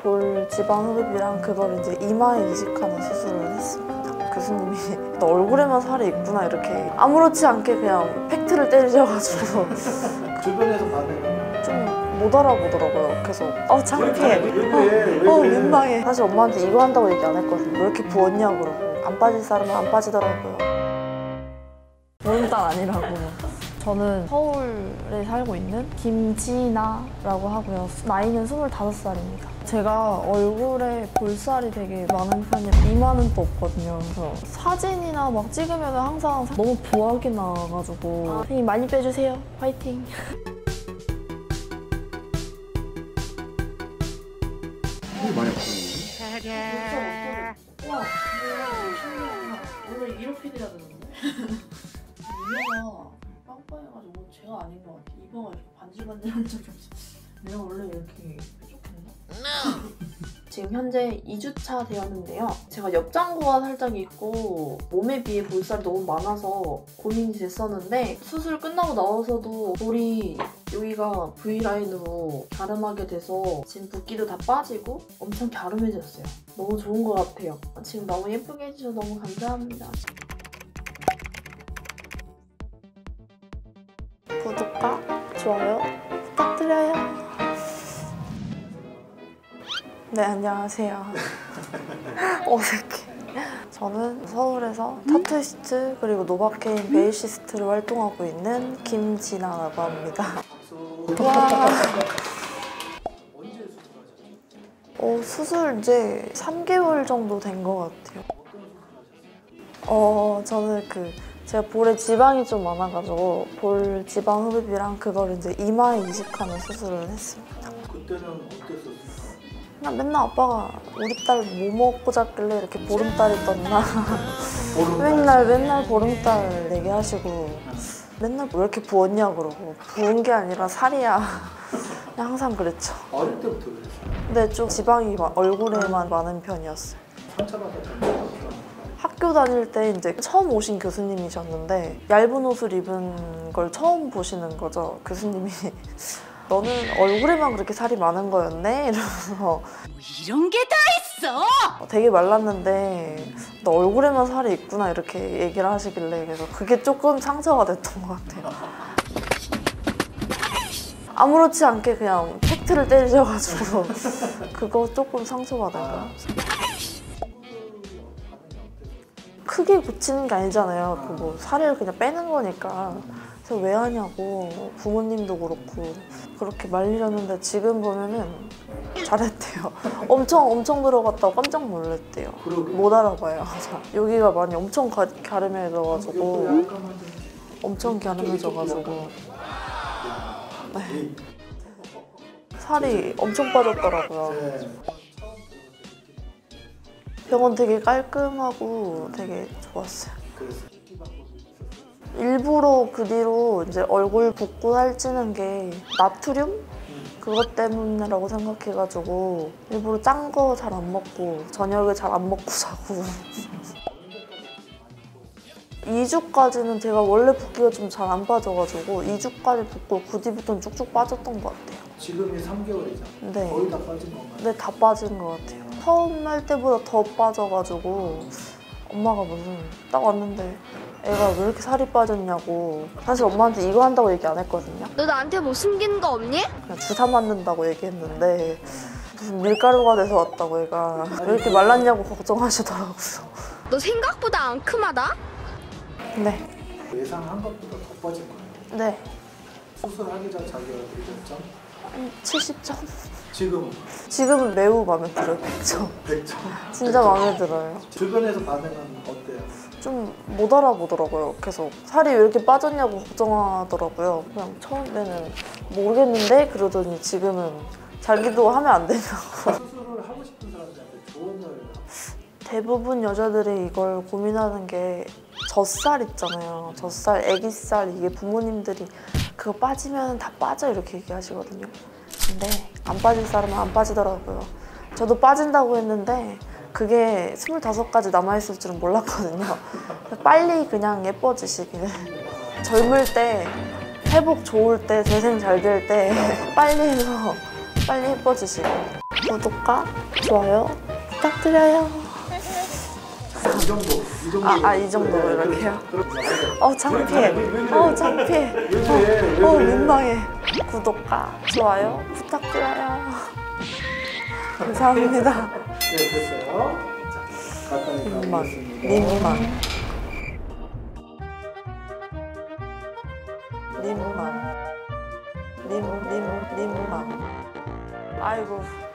볼 지방 흡입이랑 그걸 이제 이마에 이식하는 수술을 했습니다. 교수님이 너 얼굴에만 살이 있구나 이렇게 아무렇지 않게 그냥 팩트를 때리셔가지고 주변에서 반응은? 좀 못 알아보더라고요. 계속 창피해. 민망해. 사실 엄마한테 이거 한다고 얘기 안 했거든요. 왜 이렇게 부었냐고 그러고 안 빠질 사람은 안 빠지더라고요. 보름달 아니라고. 저는 서울에 살고 있는 김지나라고 하고요. 나이는 25살입니다. 제가 얼굴에 볼살이 되게 많은 편이에요. 이마는 또 없거든요. 그래서 사진이나 막 찍으면 항상 너무 부하게 나와가지고 선생님 많이 빼주세요. 화이팅! 많이 아프네. 와, 원래 이렇게 돼야 되는데? 이마가 빵빵해가지고 제가 아닌 것 같아. 이마가 이렇게 반질반질한 적이 없어. 내가 원래 이렇게 뾰족했나? 지금 현재 2주차 되었는데요. 제가 옆장구가 살짝 있고 몸에 비해 볼살이 너무 많아서 고민이 됐었는데 수술 끝나고 나와서도 볼이 여기가 V라인으로 갸름하게 돼서 지금 붓기도 다 빠지고 엄청 갸름해졌어요. 너무 좋은 것 같아요. 지금 너무 예쁘게 해주셔서 너무 감사합니다. 구독과 좋아요 부탁드려요. 네, 안녕하세요. 어색해. 저는 서울에서 타투이스트 그리고 노바케인 베이시스트로 활동하고 있는 김지나라고 합니다. 와. 수술 이제 3개월 정도 된 것 같아요. 저는 제가 볼에 지방이 좀 많아가지고 볼 지방 흡입이랑 그걸 이제 이마에 이식하는 수술을 했습니다. 그때는 어땠었어요? 그냥 맨날 아빠가 우리 딸 뭐 먹고 잤길래 이렇게 보름달이 떴나 맨날 보름달 얘기하시고 맨날 왜 이렇게 부었냐 그러고 부은 게 아니라 살이야 그냥 항상 그랬죠. 어릴 때부터 그랬어요? 근데 좀 지방이 얼굴에만 많은 편이었어요. 상처받았던 학교 다닐 때 이제 처음 오신 교수님이셨는데 얇은 옷을 입은 걸 처음 보시는 거죠. 교수님이 너는 얼굴에만 그렇게 살이 많은 거였네? 이러면서 이런 게 다 있어! 되게 말랐는데 너 얼굴에만 살이 있구나 이렇게 얘기를 하시길래 그래서 그게 조금 상처가 됐던 것 같아요. 아무렇지 않게 그냥 팩트를 때리셔가지고 그거 조금 상처받아요. 크게 고치는 게 아니잖아요. 그거 살을 그냥 빼는 거니까. 그래서 왜 하냐고 부모님도 그렇고 그렇게 말리셨는데 지금 보면은 잘했대요. 엄청 들어갔다고 깜짝 놀랐대요. 못 알아봐요. 여기가 많이 엄청 갸름해져가지고 엄청 갸름해져가지고 네. 살이 엄청 빠졌더라고요. 병원 되게 깔끔하고 되게 좋았어요. 일부러 그 뒤로 이제 얼굴 붓고 살찌는 게 나트륨? 그것 때문이라고 생각해가지고 일부러 짠 거 잘 안 먹고 저녁에 잘 안 먹고 자고 2주까지는 제가 원래 붓기가 좀 잘 안 빠져가지고 2주까지 붓고 그 뒤부터는 쭉쭉 빠졌던 것 같아요. 지금이 3개월이잖아. 네. 거의 다 빠진 건가요? 네, 다 빠진 것 같아요. 처음 할 때보다 더 빠져가지고 엄마가 무슨 딱 왔는데 애가 왜 이렇게 살이 빠졌냐고 사실 엄마한테 이거 한다고 얘기 안 했거든요. 너 나한테 뭐 숨기는 거 없니? 그냥 주사 맞는다고 얘기했는데 무슨 밀가루가 돼서 왔다고 애가 왜 이렇게 말랐냐고 걱정하시더라고요. 너 생각보다 앙큼하다? 네. 예상한 것보다 더 빠진 거예요? 네. 수술하기 전 자기가 몇 점? 70점? 지금은 매우 마음에 들어요. 100점. 100점? 진짜 마음에 들어요. 주변에서 반응은 어때요? 좀 못 알아보더라고요. 계속 살이 왜 이렇게 빠졌냐고 걱정하더라고요. 그냥 처음에는 모르겠는데 그러더니 지금은 자기도 하면 안 되냐고. 수술을 하고 싶은 사람들한테 조언을 대부분 여자들이 이걸 고민하는 게 젖살 있잖아요. 젖살, 애기살 이게 부모님들이 그거 빠지면 다 빠져 이렇게 얘기하시거든요. 근데 안 빠질 사람은 안 빠지더라고요. 저도 빠진다고 했는데 그게 25가지 남아있을 줄은 몰랐거든요. 빨리 그냥 예뻐지시길. 젊을 때, 회복 좋을 때, 재생 잘 될 때 빨리 해서 빨리 예뻐지시길. 구독과 좋아요 부탁드려요. 이 정도. 이 정도로 이렇게요? 그렇죠. 창피해. 창피해. 민망해. 구독과 좋아요 부탁드려요. 감사합니다. 네, 됐어요. 자, 가까이 가보겠습니다. 님만. 아이고.